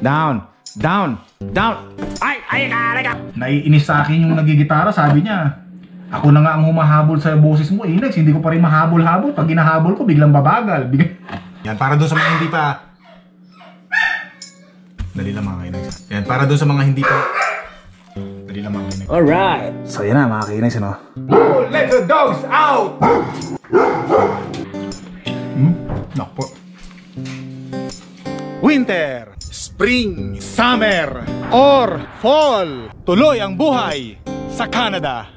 Down. Down. Down. Ay ka. Naiinis sa akin yung nagigitara, sabi niya. Ako na nga ang humahabol sa boses mo, Inex. Hindi ko pa rin mahabol-habol. Pag ginahabol ko, biglang babagal. Yan, para doon sa mga hindi pa... Dali lang mga Inex. Yan, para doon sa mga hindi pa... Dali lang mga Inex. Alright. So yan na mga Inex, ano? Oh, let the dogs out! Nakpo. Winter, spring, summer, or fall. Tuloy ang buhay sa Canada.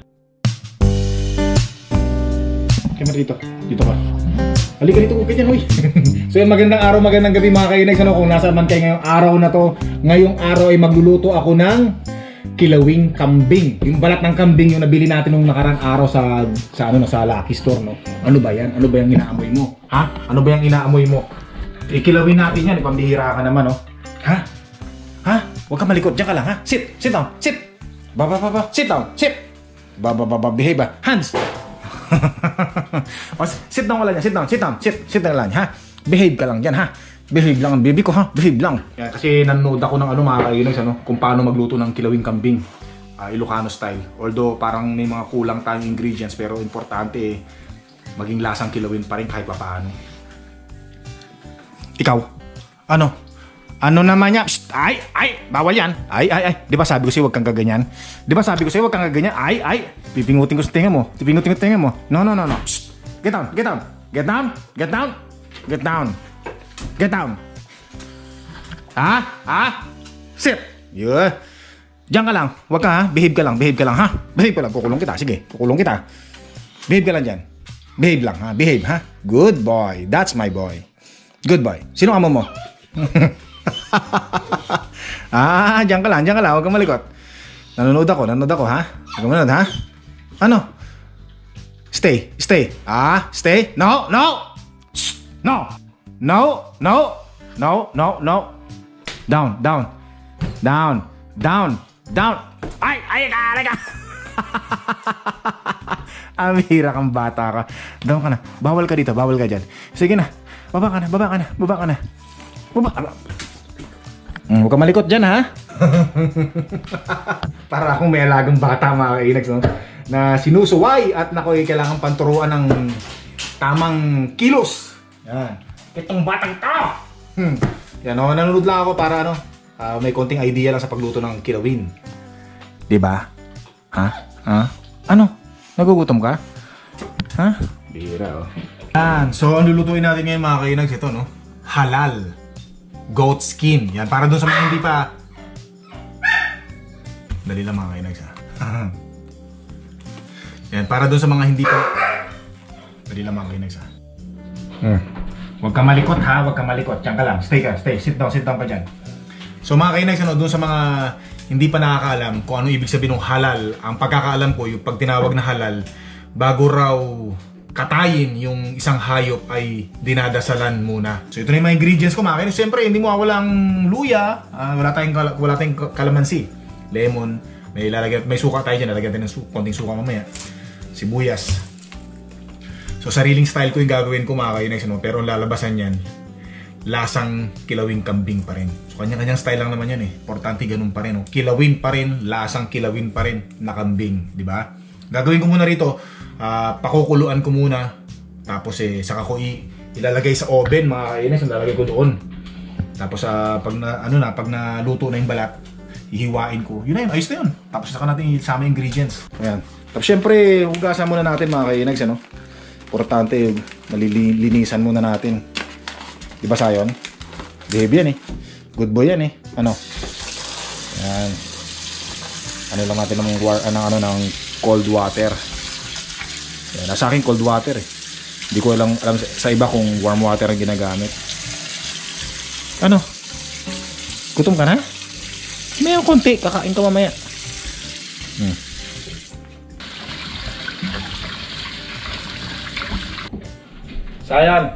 Kaya dito. Dito ka. Halika dito, ganyan, uy. So yan, magandang araw, magandang gabi mga Kainex. Ano, kung nasa man kayo ngayong araw na to, ngayong araw ay magluluto ako ng kilawing kambing. Yung balat ng kambing yung nabili natin nung nakarang araw sa Lucky Store, no? Ano ba yan? Ano ba yung inaamoy mo? Ha? Ano ba yung inaamoy mo? Kilawin natin yan, pambihira ka naman, no? Ha? Ha? Huwag ka malikot, diyan ka lang, ha? Sit! Sit down! Sit! Sit down! Sit! Behave, ha? Hands! Sit down ka lang, sit down! Sit down lang, ha? Behave ka lang dyan, ha? Behave lang ang baby ko, ha? Behave lang. Yeah, kasi nanood ako ng mga Kainex, kung paano magluto ng kilawing kambing. Ilocano style. Although parang may mga kulang tayong ingredients, pero importante maging lasang kilawin pa rin kahit papaano. Ikaw, ano? Ano naman niya? Psst, ay, bawal yan. Ay. Di ba sabi ko sa'yo huwag kang gaganyan? Di ba sabi ko sa'yo huwag kang gaganyan? Ay. Pipingutin ko sa tinga mo. Pipingutin ko sa tinga mo. No. Psst. Get down. Get down. Sit. Yeah. Diyan ka lang. Huwag ka, ha? Behave ka lang, ha? Behave ka lang. Kukulong kita. Sige, kukulong kita. Behave ka lang dyan. Behave lang, ha? Behave, ha? Good boy. That's my boy. Good boy. Sino amo mo? Diyan ka lang. Huwag kang malikot. Nanonood ako, ha? Huwag kang manood, ha? Ano? Stay. Stay. No. Shh. No. Down. Ay ka. Amira kang bata ka. Down ka na. Bawal ka dito. Bawal ka dyan. Sige na. Baba ka na. Huwag ka malikot dyan, ha? Para akong may alagang bata mga Kainex, no? Na sinusuway at nakoy kailangan panturuan ng tamang kilos. Yan. Itong batang to! Yan, nanonood lang ako para may konting idea lang sa pagluto ng kilawin. Diba? Ha? Ano? Nagugutom ka? Ha? Bira, oh. Yan. So, ang lulutuin natin ngayon mga Kainex, ito, no? Halal. Goat skin. Yan, para doon sa mga hindi pa... Dali lang mga Kainex, ha? Yan, para doon sa mga hindi pa... Dali lang mga Kainex, ha? Huwag ka malikot, ha? Huwag ka malikot. Diyan ka lang. Stay ka. Stay. Sit down pa dyan. So mga Kainex, doon sa mga hindi pa nakakaalam kung ano ibig sabihin ng halal, ang pagkakaalam ko, yung pag tinawag na halal, bago raw katayin yung isang hayop ay dinadasalan muna. So ito na yung mga ingredients ko mga Kainex. Siyempre, hindi mo walang luya, wala tayong kalamansi, lemon, may suka tayo dyan, lalagyan tayo ng konting suka mamaya, sibuyas. So sariling style ko yung gagawin ko mga Kainex, pero ang lalabasan yan, lasang kilawing kambing pa rin. So kanya-kanyang style lang naman yan eh. Importante ganun pa rin. Kilawin pa rin, lasang kilawin pa rin na kambing, di ba? Gagawin ko muna rito, pakukuluan ko muna. Tapos saka ko ilalagay sa oven mga Kainex, ilalagay ko doon. Tapos pag naluto na yung balat, hihiwain ko. Yun na yun, ayos na yun. Tapos saka natin isama yung ingredients. Ayan. Tapos syempre, hugasan muna natin mga Kainex, Importante, malilinisan muna natin. Diba sayon? Behave yan eh. Good boy yan eh. Yan. Ano lang natin ng cold water. Yan. Nasa akin cold water eh. Hindi ko alam sa iba kung warm water ang ginagamit. Ano? Gutom ka na? Mayroon konti. Kakain ka mamaya. Sayan.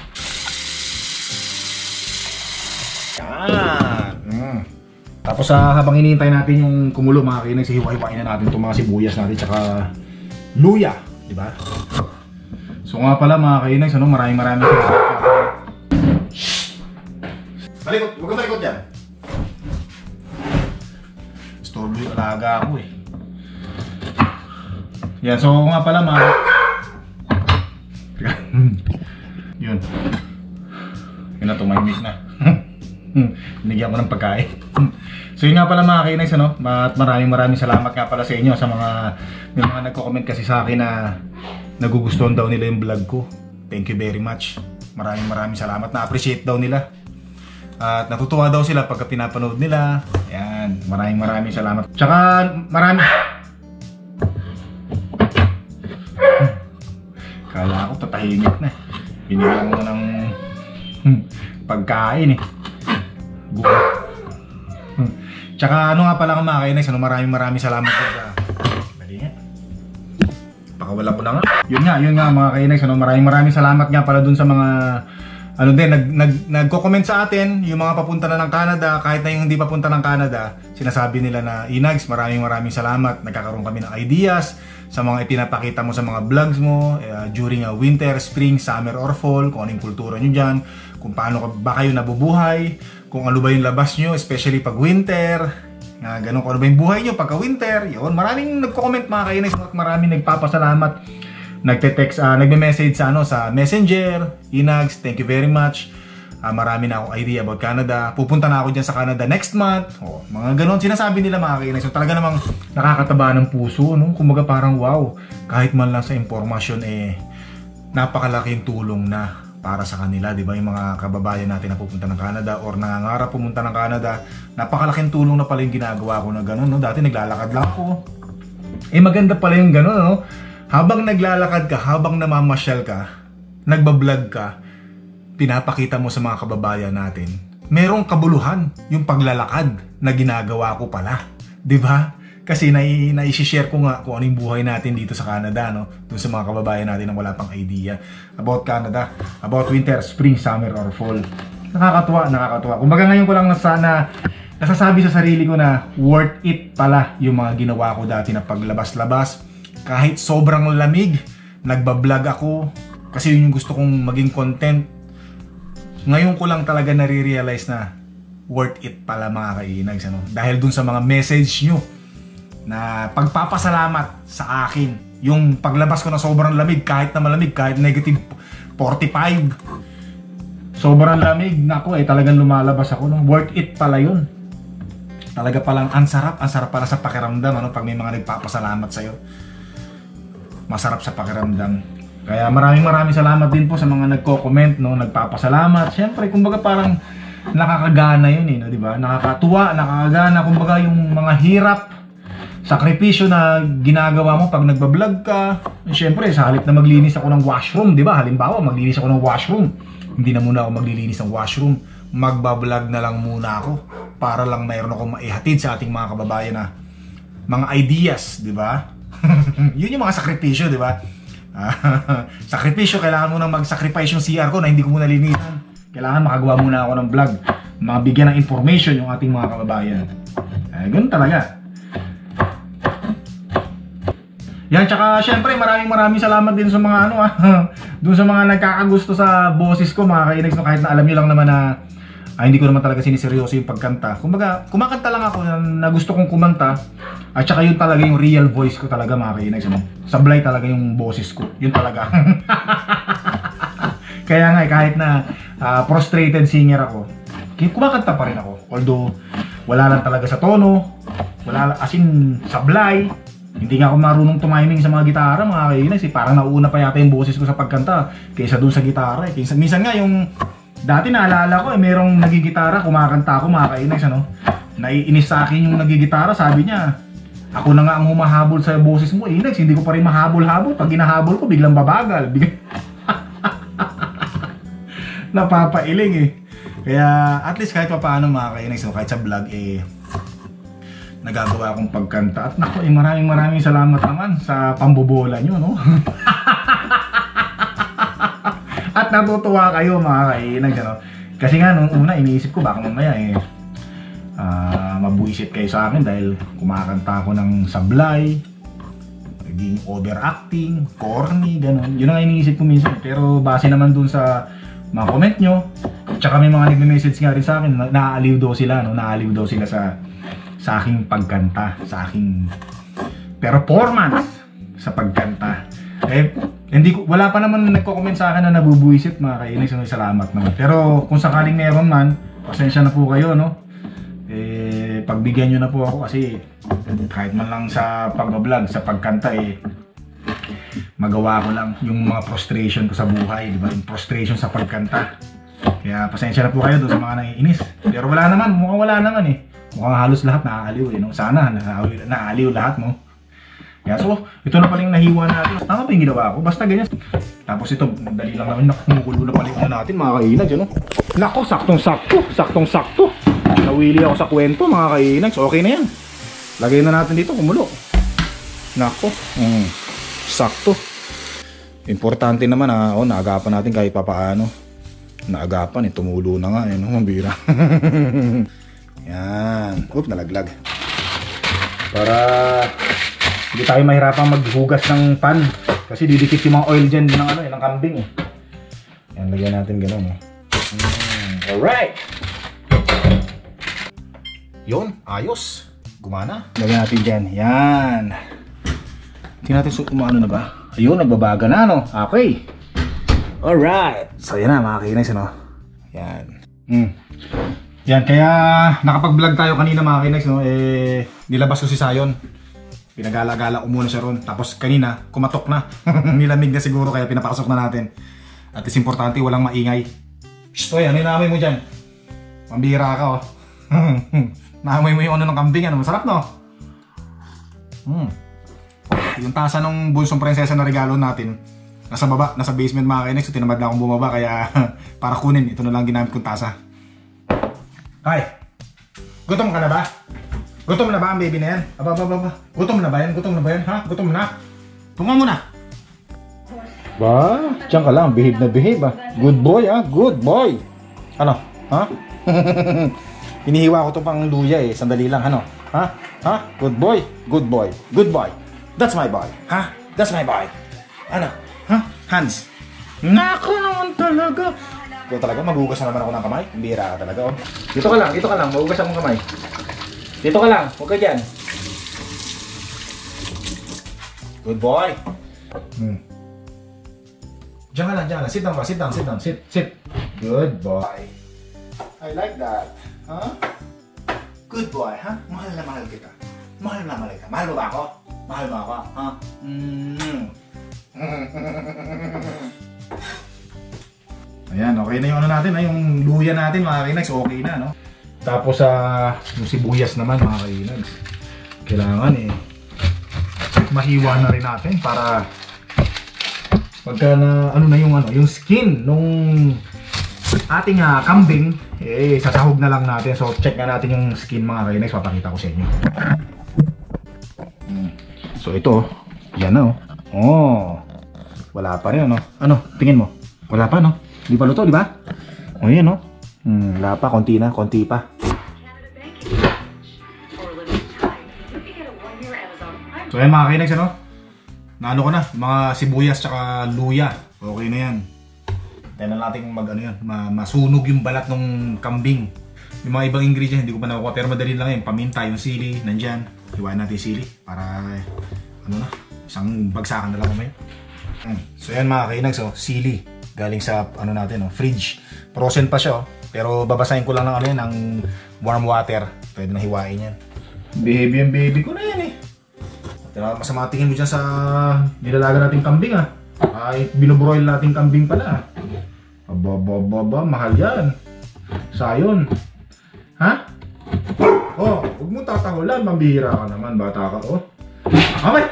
Yan. Tapos habang hinihintay natin yung kumulo mga Kainex, hiwa-hiwain na natin itong mga sibuyas natin tsaka luya, di ba? So nga pala mga Kainex, maraming salamat. Malikot, huwag kang malikot dyan. Istorbo yung alaga ko eh. Yan, so nga pala mga yun. Yun na, tumahimik na. Binigyan ko ng pagkain. So yun nga pala mga kainags, ano? At maraming salamat nga pala sa inyo sa may mga nagko-comment kasi sa akin na nagugustuhan daw nila yung vlog ko. Thank you very much. Maraming salamat. Na-appreciate daw nila. At natutuwa daw sila pagka pinapanood nila. Ayan, maraming salamat. Tsaka kala ko tatahimik na. Binigyan mo ng pagkain eh. Tsaka ano nga pala mga kainags, ano, maraming salamat po sa bali nga. Pakawala po na nga. Yun nga mga kainags, ano, maraming salamat nga pala dun sa mga ano din, nagko-comment sa atin, yung mga papunta na ng Canada, kahit na yung hindi papunta ng Canada, sinasabi nila na, Inags, maraming salamat, nagkakaroon kami ng ideas sa mga ipinapakita mo sa mga vlogs mo during winter, spring, summer, or fall, kung anong kultura nyo dyan, kung paano ba kayo nabubuhay, kung ano ba yung labas nyo, especially pag winter, ganun, kung ano ba yung buhay nyo pagka winter, yun, maraming nagko-comment mga kainags, at maraming nagpapasalamat. Nagte-text, nagme-message sa Messenger. Inags, thank you very much. Marami na akong idea about Canada. Pupunta na ako dyan sa Canada next month. Mga ganon, sinasabi nila mga kainags. So talaga namang nakakataba ng puso, no? Kumbaga parang wow, kahit man lang sa impormasyon napakalaking tulong na para sa kanila, di ba? Yung mga kababayan natin na pupunta ng Canada or nangangarap pumunta ng Canada, napakalaking tulong na pala yung ginagawa ko na ganon, no? Dati naglalakad lang ako. Maganda pala yung ganon, no? Habang naglalakad ka, habang namamasyal ka, nagbablog ka, pinapakita mo sa mga kababayan natin, merong kabuluhan yung paglalakad na ginagawa ko pala. Diba? Kasi na-share ko nga kung ano yung buhay natin dito sa Canada, no? Doon sa mga kababayan natin na wala pang idea about Canada, about winter, spring, summer, or fall. Nakakatuwa. Kumbaga ngayon ko lang nasasabi sa sarili ko na worth it pala yung mga ginawa ko dati na paglabas-labas. Kahit sobrang lamig, nagbablog ako kasi yun yung gusto kong maging content. Ngayon ko lang talaga nare-realize na worth it pala mga kainags, ano? Dahil dun sa mga message nyo na pagpapasalamat sa akin. Yung paglabas ko na sobrang lamig, kahit na malamig, kahit negative 45, sobrang lamig, nako talagang lumalabas ako, no? Worth it pala yun. Talaga palang ang sarap pala sa pakiramdam, ano? Pag may mga nagpapasalamat sa'yo, masarap sa pakiramdam. Kaya maraming salamat din po sa mga nagko-comment, no, nagpapasalamat. Siyempre, kumbaga parang nakakagana yun no, di ba? Nakakatuwa, nakakagana, kumbaga yung mga hirap, sakripisyo na ginagawa mo pag nagba-vlog ka. Siyempre, sa halip na maglinis ako ng washroom, di ba? Halimbawa, maglinis ako ng washroom. Hindi na muna ako maglilinis ng washroom. Magba-vlog na lang muna ako para lang mayroon akong maihatid sa ating mga kababayan na mga ideas, di ba? Yun yung mga sakripisyo, di ba? Sakripisyo, kailangan mo nang mag-sacrifice yung CR ko na hindi ko muna linisan. Kailangan makagawa muna ako ng vlog, mabigyan ng information yung ating mga kababayan. Ganun talaga. Yan, tsaka syempre maraming salamat din sa mga dun sa mga nagkakagusto sa boses ko mga kainags, no, kahit na alam nyo lang naman na hindi ko naman talaga siniseryoso yung pagkanta. Kumbaga, kumakanta lang ako na gusto kong kumanta. At saka yun talaga yung real voice ko talaga mga kainags, no? Sablay talaga yung boses ko. Yun talaga. Kaya nga kahit na frustrated singer ako, kumakanta pa rin ako. Although, wala lang talaga sa tono, wala as in sablay. Hindi nga ako marunong tumiming sa mga gitara mga kainags. Parang nauuna pa yata yung boses ko sa pagkanta kaysa dun sa gitara. Minsan nga yung dati naalala ko merong nagigitara, kumakanta ako mga kainags, ano? Naiinis sa akin yung nagigitara, sabi niya, ako na nga ang humahabol sa boses mo, Inags, hindi ko pa rin mahabol-habol. Pag ginahabol ko, biglang babagal. Napapailing eh. Kaya at least kahit pa paano mga kainags, kahit sa vlog nagagawa akong pagkanta. At naku, maraming salamat naman sa pambobola nyo, no? At natutuwa kayo mga kainags, ano? Kasi nga nung una iniisip ko baka mamaya mabuisit kayo sa akin dahil kumakanta ako ng sablay, naging overacting, corny, gano'n. Yun ang iniisip ko minsan. Pero base naman dun sa mga comment nyo, tsaka may mga nagme-message nga rin sa akin, naaaliw daw sila, no? Naaaliw daw sila sa sa aking pagkanta, sa aking performance sa pagkanta. Wala pa naman nagko-comment sa akin na nabubuisit mga kainis, salamat naman. Pero kung sakaling meron man, pasensya na po kayo, no? Pagbigyan nyo na po ako kasi kahit man lang sa pag-vlog, sa pagkanta magawa ko lang yung mga frustration ko sa buhay, di ba? Yung frustration sa pagkanta. Kaya pasensya na po kayo doon sa mga naiinis. Pero wala naman, mukhang wala naman Mukhang halos lahat naaaliw no? Sana naaaliw lahat mo. Kaya so, ito na pala yung nahiwa natin. Tama ba yung ginawa ko? Basta ganyan. Tapos ito, dali lang naman, nakumukulo na pala yung natin mga kainag, Nako, saktong-sakto. Nawili ako sa kwento mga kainags. Okay na yan. Lagay na natin dito, kumulo. Nako. Sakto. Importante naman naagapan natin kahit papaano. Naagapan tumulo na nga mambira. Yan. Nalaglag. Para hindi tayo mahirapang maghugas ng pan. Kasi didikit yung mga oil dyan ng kambing Yan, lagyan natin gano'n Alright. Yun, ayos. Gumana. Lagyan natin dyan. Yan. Tingnan natin umaano na ba? Ayun, nagbabaga na Okay. Alright. So yan na mga kainis Yan. Yan, kaya nakapag-vlog tayo kanina mga kainis nilabas ko si Sayon. Pinagala-gala ko muna siya ron. Tapos kanina, kumatok na. Nilamig na siguro kaya pinapakasok na natin. At is importante, walang maingay. Shh, ano yung naamoy mo dyan? Pambira ka Naamoy mo yung ng kambing, masarap Yung tasa ng bunsong prinsesa na regalo natin, nasa baba, nasa basement mga kainex. So tinamad na akong bumaba kaya para kunin, ito na lang ginamit kong tasa. Hi! Gutom ka na ba? Gutom na ba ang baby na yan? Aba. Gutom na ba yan? Ha? Gutom na? Tunga mo na! Ba? Diyan ka lang, behave na behave Good boy good boy! Ano? Ha? Inihiwa ko to pang luya sandali lang Ha? Good boy? Good boy. Good boy. That's my boy. Ha? That's my boy. Ano? Ha? Hands. Nako naman talaga. Ito talaga, maghugas na naman ako ng kamay. Bira ka talaga Dito ka lang, maghugas akong kamay. Dito ka lang, huwag ka dyan. Good boy. Diyan ka lang. Sit down. Sit. Good boy. I like that. Huh? Good boy, ha? Mahal na mahal kita. Mahal ka. Mahal mo ba ako? Ha? Ayan, okay na yung natin, yung luya natin mga kainags, okay na, Tapos yung sibuyas naman mga kainags, kailangan mahiwa na rin natin para pagka na yung skin nung ating kambing sasahog na lang natin. So check na natin yung skin mga kainags, papakita ko sa inyo. So ito, yan wala pa rin ano, tingin mo, wala pa di pa luto, di ba? Yan wala pa, konti pa. So yan mga kainags, naano ko na, mga sibuyas tsaka luya. Okay na yan. Tayo na natin masunog yung balat ng kambing. Yung mga ibang ingredients hindi ko pa nakuha, pero madali lang yan. Paminta, yung sili, nandyan. Hiwain natin yung sili para isang bagsakan na lang mamaya. So yan mga kainags, sili. Galing sa natin, fridge. Frozen pa siya, pero babasahin ko lang ng warm water. Pwede na hiwain yan. Baby ko na yan Masama tingin mo dyan sa nilalaga nating kambing ay binubroil nating kambing pala. Aba, mahal yan. Sayon. Ha? Huwag mo tatahulan, mambihira ka naman, bata ka Amay!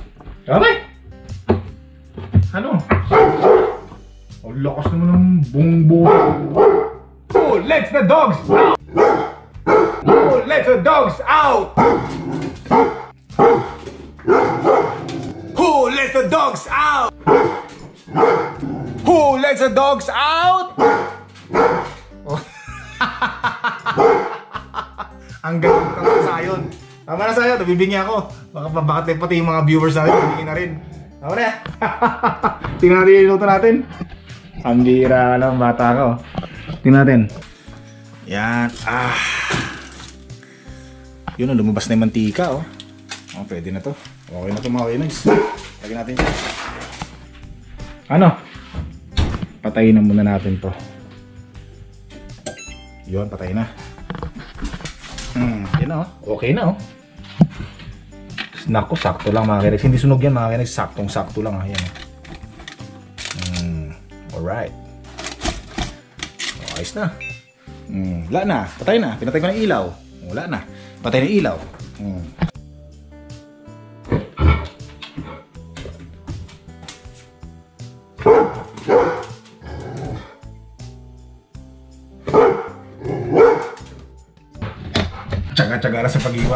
Ano? Ang lakas naman ng bungbo. Let the dogs out! Let the dogs out! Who let the dogs out? Who let the dogs out? Ang galing ng Sayon. Tama na Sayon, nabibingi ako. Bakit pati yung mga viewers natin, nabibingi na rin. Tama na. Tingnan natin yung luto natin. Ang bira lang, bata ko. Tingnan natin. Yan. Yun, lumabas na yung mantika, oh. Oh, pwede na to. Okay na to mga kainags. Lagyan natin siya. Ano? Patayin na muna natin to. Yun, patay na. Yan na, oh. Okay na, oh. Naku, sakto lang mga kainags. Hindi sunog yan mga kainags. Saktong-sakto lang, ayan. Alright. Ayos na. Wala na. Patay na. Pinatay ko na ilaw. Wala na. Patay na ilaw. Tsaga-tsaga na sa pag-iwa.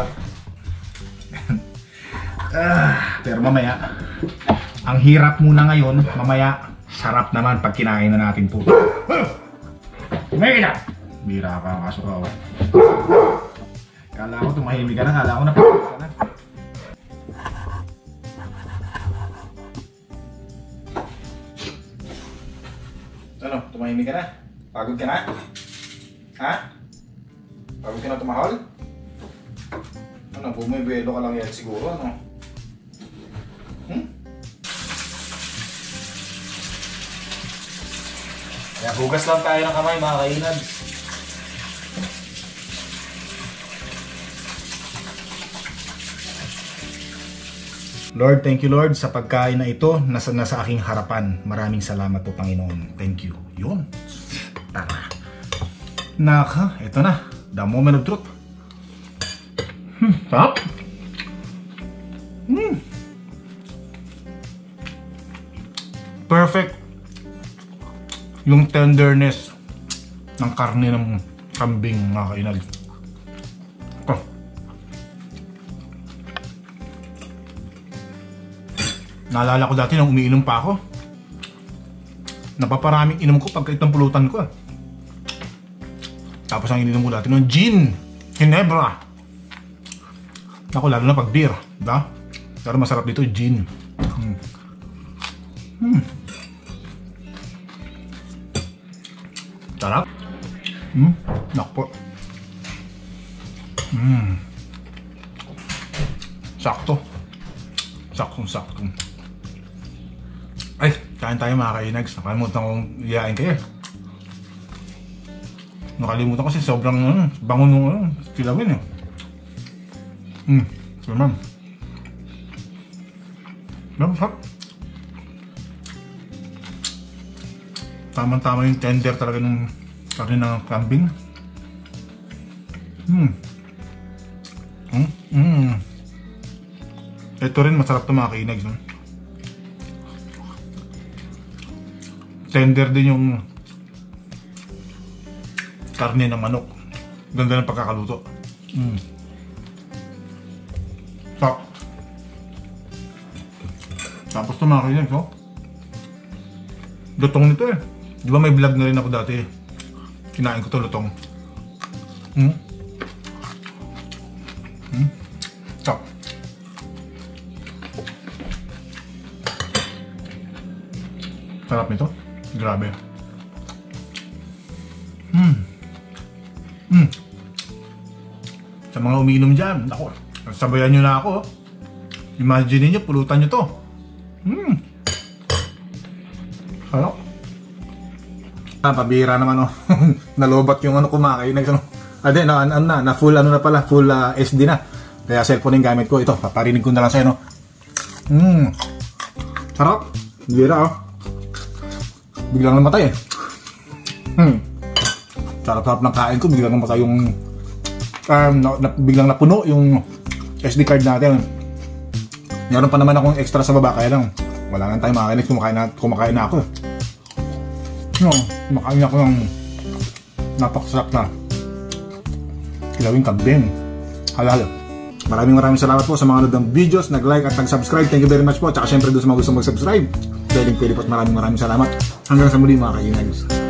Pero mamaya, ang hirap muna ngayon. Mamaya, sarap naman pag kinain na natin po. Kumaya ka! Bira ka ang kasukaw. Kala ko tumahimik ka na. Kala ko napapagod ka na. Ano? Tumahimik ka na? Pagod ka na? Ha? Pagod ka na tumahol? Ano? Bumibelo ka lang yan siguro, ano? Kaya hugas lang tayo ng kamay mga kainags. Lord, thank you Lord sa pagkain na ito nasa aking harapan. Maraming salamat po Panginoon. Thank you. Yun. Tara. Naka, ito na. The moment of truth. Sarap. Perfect. Yung tenderness ng karne ng kambing mga kainag. Naalala ko dati nung umiinom pa ako. Napaparaming inom ko pagka itong pulutan ko. Tapos ang ininom ko dati nung gin, Ginebra. Ako lalo na pag beer, diba? Pero masarap dito gin. Sarap. Nakpo. Sakto. Saktong-sakto. Ay, kain tayo mga kainags. Nakalimutan kong iyain kayo. Nakalimutan ko kasi sobrang bango nung kilawin eh. Sarap. Sarap. Tama-tama yung tender talaga ng karne ng kambing. Ito rin masarap ito mga kainags. Tender din yung karne ng manok. Ganda ng pagkakaluto. Tapos ito mga kainags, no? Lutong nito eh. Di ba may vlog na rin ako dati? Kinain ko ito lutong. Stop. Sarap nito. Grabe. Sa mga umiinom dyan, ako, sabayan nyo na ako. Imagine nyo, pulutan nyo to. Sarap. Pabira naman, oh. Nalobat yung ano kumakain. Na full ano na pala, full SD na. Kaya cellphone yung gamit ko. Ito, paparinig ko na lang sa'yo, no. Sarap. Bira, oh. Biglang namatay, eh. Sarap-sarap ng kain ko. Biglang namatay yung biglang napuno yung SD card natin. Meron pa naman akong extra sa baba. Kaya lang, wala nga tayo makakainis. Kumakain na ako, eh. Kumakain ako ng napakasarap na kilawing kambing. Halal. Maraming salamat po sa mga nanood ng videos, nag-like at nag-subscribe. Thank you very much po. Tsaka syempre doon sa mga gusto mag-subscribe, pwede po. Maraming salamat. Hanggang sa muli mga kainags.